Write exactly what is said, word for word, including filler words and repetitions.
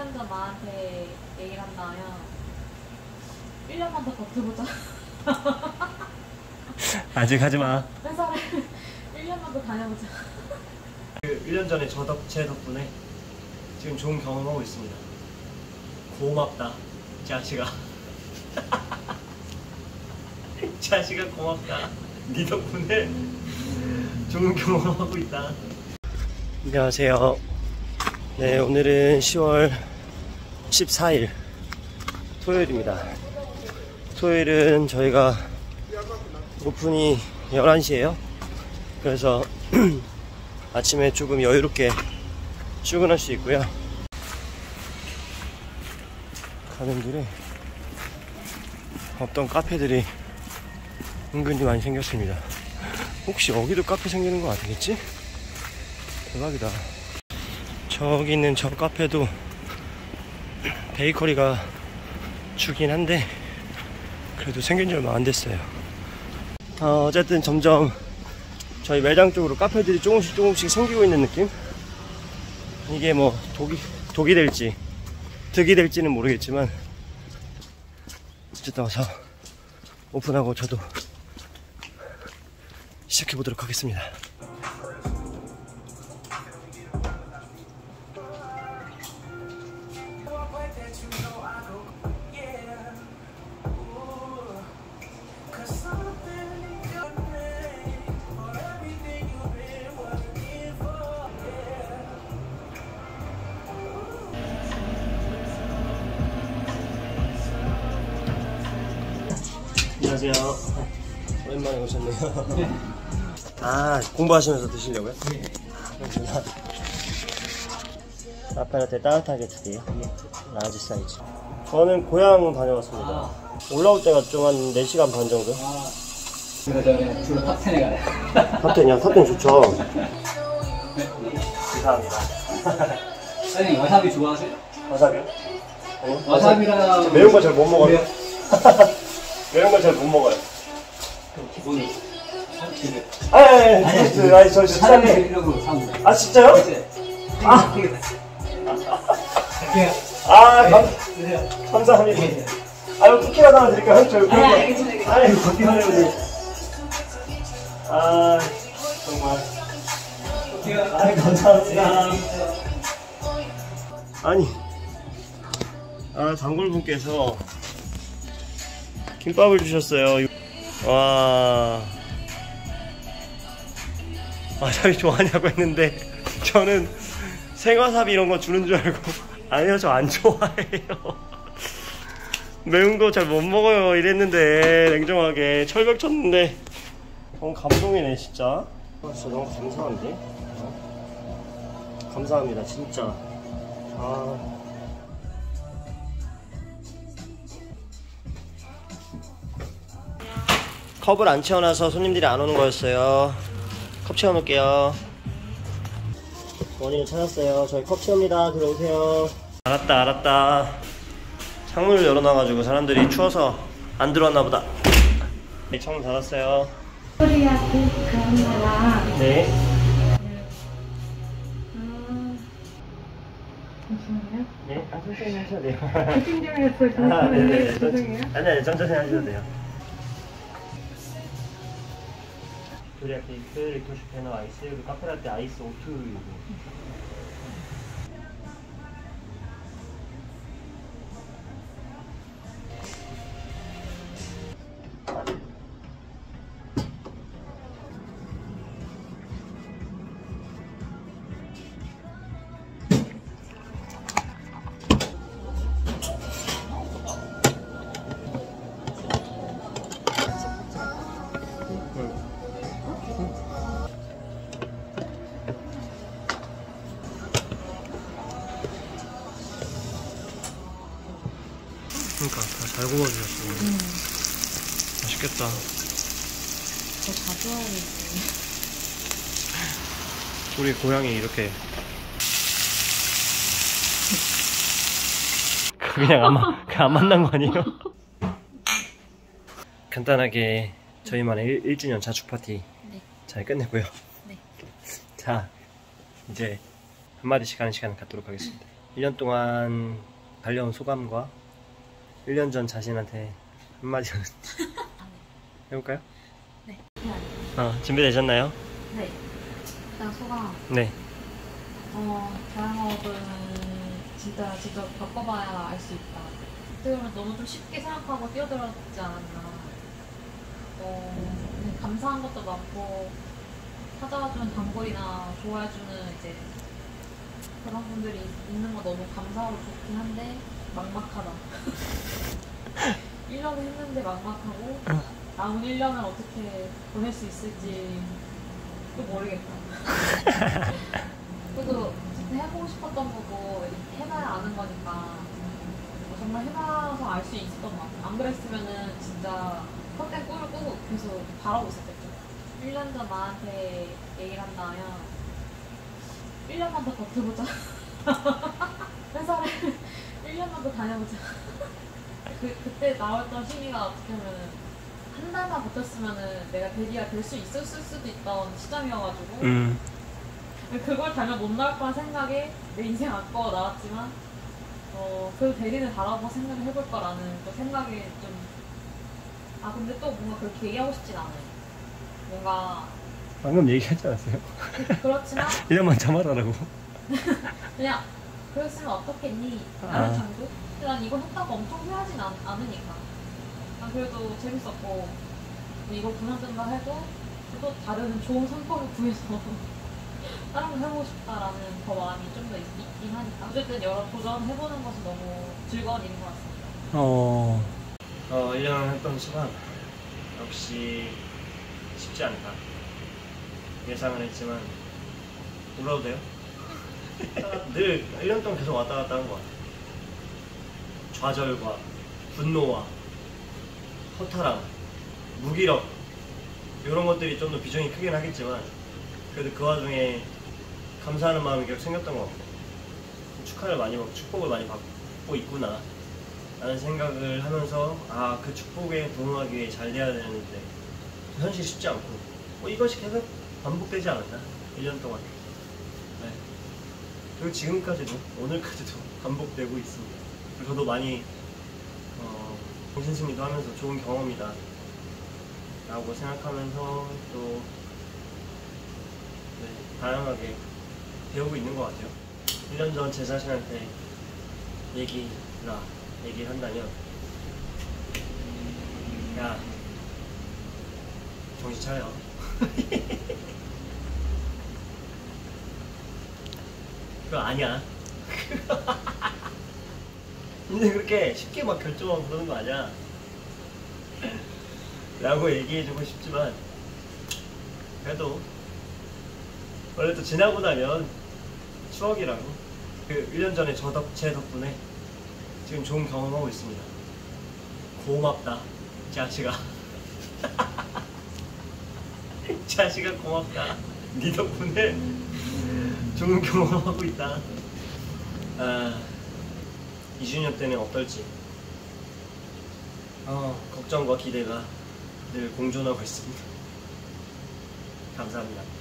년 전 나한테 얘기를 한다면 일 년만 더 버텨보자. 아직 하지마. 회사를 일 년만 더 다녀보자. 일 년 전에 저 덕, 제 덕분에 지금 좋은 경험하고 있습니다. 고맙다 자식아. 자식아 고맙다. 네 덕분에 좋은 경험하고 있다. 안녕하세요. 네, 오늘은 시월 십사일 토요일입니다. 토요일은 저희가 오픈이 열한 시에요 그래서 아침에 조금 여유롭게 출근할 수 있고요. 가는 길에 없던 카페들이 은근히 많이 생겼습니다. 혹시 여기도 카페 생기는 거 아니겠지? 대박이다. 저기 있는 저 카페도 베이커리가 주긴 한데 그래도 생긴 지 얼마 안 됐어요. 어, 어쨌든 점점 저희 매장 쪽으로 카페들이 조금씩 조금씩 생기고 있는 느낌? 이게 뭐 독이, 독이 될지 득이 될지는 모르겠지만 어쨌든 와서 오픈하고 저도 시작해 보도록 하겠습니다. 안녕하세요. 오랜만에 오셨네요. 네. 아, 공부하시면서 드시려고요? 네. 그렇구나. 라페라떼 따뜻하게 두 개요. 네. 라지 사이즈. 저는 고향 다녀왔습니다. 아. 올라올 때가 좀 한 네 시간 반 정도? 아. 그래서 저는 주로 탑텐에 가요. 탑텐이요? 탑텐 좋죠. 네. 감사합니다. 선생님, 와사비 좋아하세요? 와사비요? 아니요? 와사비랑 매운 거 잘 못 먹어요. 매운 거 잘 못 먹어요. 기본이. 아니, 아니, 아니, 아니, 저 식사인데. 아, 진짜요? 아, 아, 감, 감사합니다. 아유, 쿠키 하나 드릴까요? 저, 아유, 쿠키 하나 드릴까요? 아, 정말. 아, 감사합니다. 아니, 아, 단골분께서 김밥을 주셨어요. 와, 와사비 좋아하냐고 했는데 저는 생와사비 이런 거 주는 줄 알고 아니요, 저 안 좋아해요. 매운 거 잘 못 먹어요 이랬는데 냉정하게 철벽 쳤는데 너무 감동이네 진짜. 진짜 너무 감사한데? 어? 감사합니다 진짜. 아. 컵을 안 채워놔서 손님들이 안 오는 거였어요. 컵 채워놓을게요. 원인을 찾았어요. 저희 컵 채웁니다. 들어오세요. 알았다 알았다. 창문을 열어놔가지고 사람들이 추워서 안 들어왔나보다. 네, 창문 닫았어요. 코리아 케이크랑 네. 음... 잠시만요. 네, 아, 천천히 하셔도 돼요. 미팅 중이었어요. 아, 네네. 죄송해요. 아니, 아니, 천천히 하셔도 돼요. 코리아 케이크, 리토 슈페너 아이스, 그리고 카페라떼 아이스 오투. 그러니까 다 잘 구워주셨어요. 음. 맛있겠다. 더 자주 와야겠지. 우리 고양이 이렇게 그냥 안, 그냥 안 만난 거 아니에요? 간단하게 저희만의 일 주년 자축 파티 네. 잘 끝냈고요. 네. 자, 이제 한마디씩 하는 시간을 갖도록 하겠습니다. 일 년 동안 달려온 소감과 일 년 전 자신한테 한마디 해볼까요? 네. 네. 어, 준비되셨나요? 네. 일단 소감. 네. 어, 자영업은 진짜 직접 겪어봐야 알 수 있다. 어떻게 보면 너무 좀 쉽게 생각하고 뛰어들었지 않았나. 어, 그냥 감사한 것도 많고, 찾아와주는 단골이나 좋아해주는 이제 그런 분들이 있는 거 너무 감사하고 좋긴 한데, 막막하다. 일 년을 했는데 막막하고, 남은 일 년을 어떻게 보낼 수 있을지 또 모르겠다. 그래도 해보고 싶었던 거고 해봐야 아는 거니까 뭐 정말 해봐서 알 수 있었던 것 같아요. 안 그랬으면은 진짜 헛된 꿈을 꾸고 계속 바라고 있었겠죠. 일 년 전 나한테 얘기를 한다면 일 년만 더 버텨보자. 회사를 일 년만 더 다녀보자. 그, 그때 나왔던 심리가 어떻게 보면은 한 달만 버텼으면은 내가 대리가 될 수 있었을 수도 있던 시점이어가지고 음. 그걸 달면 못 나올 거란 생각에 내 인생 아까워 나왔지만 어, 그 대리는 바라보고 생각을 해볼 거라는 또 생각이 좀 아 근데 또 뭔가 그렇게 얘기하고 싶진 않아요. 뭔가 방금 얘기하지 않았어요? 그렇지만 일 년만 참아라라고. 그냥 그랬으면 어떻겠니? 라는 아. 정도? 근데 난 이거 했다고 엄청 후회하진 않, 않으니까 난 그래도 재밌었고 이거 그만둔다 해도 또 다른 좋은 상품을 구해서 다른 거 해보고 싶다라는 더 마음이 좀 더 있긴 하니까 어쨌든 여러 도전해보는 것은 너무 즐거운 일인 것 같습니다. 어. 어, 일 년 했던 시간 역시 쉽지 않다. 예상은 했지만 울어도 돼요? 늘 일 년 동안 계속 왔다 갔다 한 것 같아. 좌절과 분노와 허탈함, 무기력 이런 것들이 좀 더 비중이 크긴 하겠지만 그래도 그 와중에 감사하는 마음이 계속 생겼던 것 같고 축하를 많이 받고 축복을 많이 받고 있구나 라는 생각을 하면서 아, 그 축복에 부응하기 위해 잘 돼야 되는데 현실이 쉽지 않고 뭐 이것이 계속 반복되지 않았나? 일 년 동안. 네. 그리고 지금까지도 오늘까지도 반복되고 있습니다. 그리고 저도 많이 어, 정신승리도 하면서 좋은 경험이다 라고 생각하면서 또 네, 다양하게 배우고 있는 것 같아요. 일 년 전 제 자신한테 얘기라 얘기를 한다면 야 정신 차려. 그거 아니야. 근데 그렇게 쉽게 막 결정하고 그러는 거 아니야 라고 얘기해주고 싶지만 그래도 원래 또 지나고 나면 추억이라고 그 일 년 전에 저 덕, 제 덕분에 지금 좋은 경험하고 있습니다. 고맙다 자식아. 자식아 고맙다. 네 덕분에 좋은 경험하고 있다. 아, 이 주년 때는 어떨지 어, 걱정과 기대가 늘 공존하고 있습니다. 감사합니다.